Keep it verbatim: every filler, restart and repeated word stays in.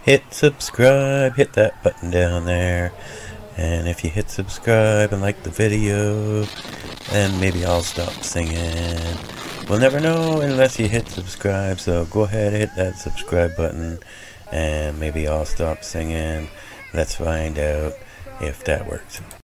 hit subscribe, hit that button down there. And if you hit subscribe and like the video, then maybe I'll stop singing. We'll never know unless you hit subscribe, so go ahead and hit that subscribe button, and maybe I'll stop singing. Let's find out if that works.